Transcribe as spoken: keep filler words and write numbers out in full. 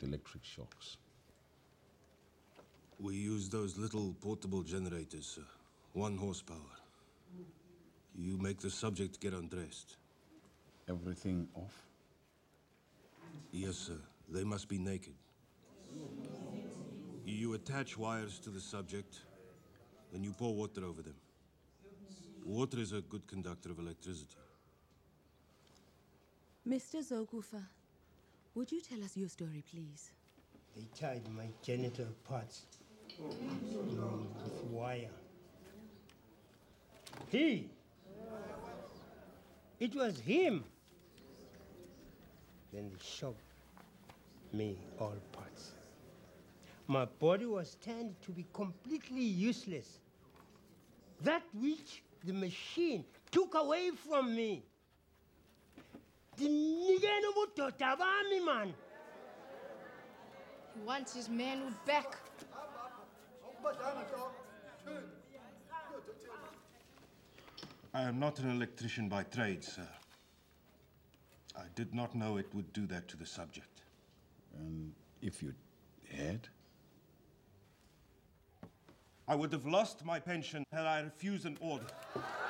electric shocks. We use those little portable generators, sir. One horsepower. You make the subject get undressed. Everything off? Yes, sir. They must be naked. You attach wires to the subject, then you pour water over them. Water is a good conductor of electricity. Mister Zokufa, would you tell us your story, please? They tied my genital parts um, with wire. He! It was him! Then they shoved me all parts. My body was turned to be completely useless. That which the machine took away from me. The nigga man. He wants his manhood back. I am not an electrician by trade, sir. I did not know it would do that to the subject. And if you had? I would have lost my pension had I refused an order.